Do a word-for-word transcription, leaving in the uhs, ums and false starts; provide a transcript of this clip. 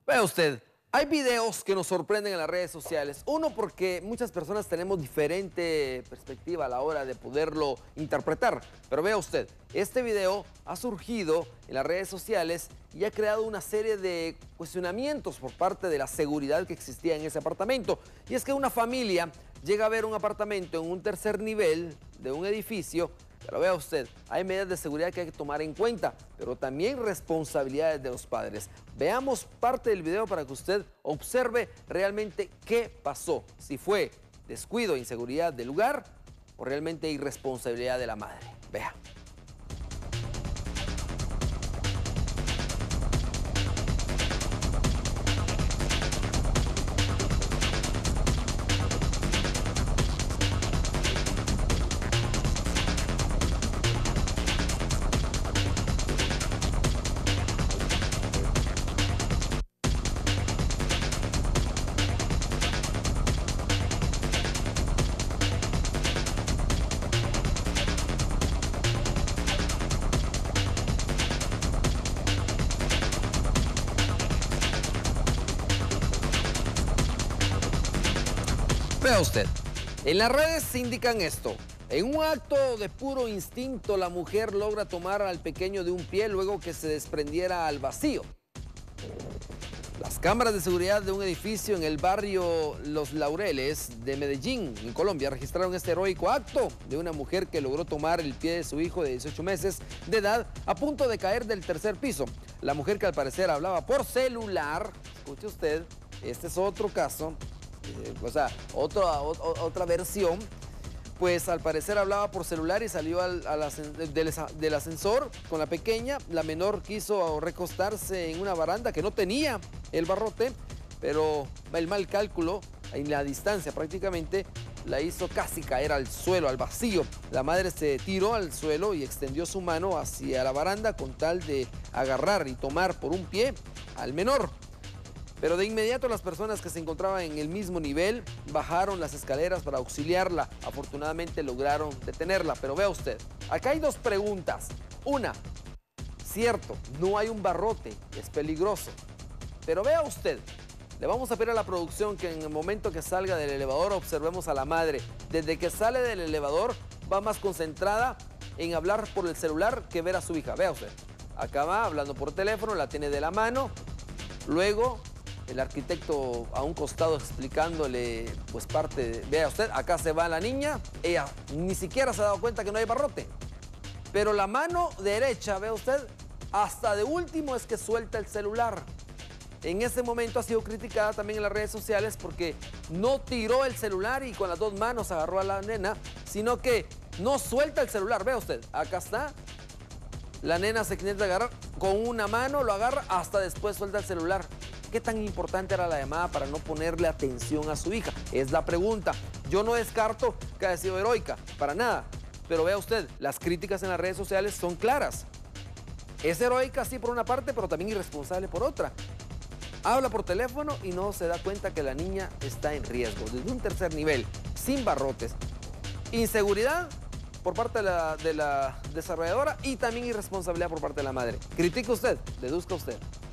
Vea usted, hay videos que nos sorprenden en las redes sociales. Uno, porque muchas personas tenemos diferente perspectiva a la hora de poderlo interpretar. Pero vea usted, este video ha surgido en las redes sociales y ha creado una serie de cuestionamientos por parte de la seguridad que existía en ese apartamento. Y es que una familia llega a ver un apartamento en un tercer nivel de un edificio. Pero vea usted, hay medidas de seguridad que hay que tomar en cuenta, pero también responsabilidades de los padres. Veamos parte del video para que usted observe realmente qué pasó. Si fue descuido e inseguridad del lugar o realmente irresponsabilidad de la madre. Vea. Vea usted, en las redes se indican esto. En un acto de puro instinto, la mujer logra tomar al pequeño de un pie luego que se desprendiera al vacío. Las cámaras de seguridad de un edificio en el barrio Los Laureles de Medellín, en Colombia, registraron este heroico acto de una mujer que logró tomar el pie de su hijo de dieciocho meses de edad a punto de caer del tercer piso. La mujer, que al parecer hablaba por celular, escuche usted, este es otro caso, Eh, o sea, otra, otra versión, pues al parecer hablaba por celular y salió al, al del, del ascensor con la pequeña. La menor quiso recostarse en una baranda que no tenía el barrote, pero el mal cálculo en la distancia prácticamente la hizo casi caer al suelo, al vacío. La madre se tiró al suelo y extendió su mano hacia la baranda con tal de agarrar y tomar por un pie al menor. Pero de inmediato las personas que se encontraban en el mismo nivel bajaron las escaleras para auxiliarla. Afortunadamente lograron detenerla. Pero vea usted, acá hay dos preguntas. Una, cierto, no hay un barrote, es peligroso. Pero vea usted, le vamos a pedir a la producción que en el momento que salga del elevador observemos a la madre. Desde que sale del elevador va más concentrada en hablar por el celular que ver a su hija. Vea usted, acá va hablando por teléfono, la tiene de la mano. Luego el arquitecto a un costado explicándole pues parte de, vea usted, acá se va la niña, ella ni siquiera se ha dado cuenta que no hay barrote. Pero la mano derecha, vea usted, hasta de último es que suelta el celular. En ese momento ha sido criticada también en las redes sociales porque no tiró el celular y con las dos manos agarró a la nena, sino que no suelta el celular, vea usted, acá está. La nena se quiere agarrar con una mano, lo agarra, hasta después suelta el celular. ¿Qué tan importante era la llamada para no ponerle atención a su hija? Es la pregunta. Yo no descarto que haya sido heroica, para nada. Pero vea usted, las críticas en las redes sociales son claras. Es heroica, sí, por una parte, pero también irresponsable por otra. Habla por teléfono y no se da cuenta que la niña está en riesgo, desde un tercer nivel, sin barrotes. Inseguridad por parte de la, de la desarrolladora y también irresponsabilidad por parte de la madre. Critique usted, deduzca usted.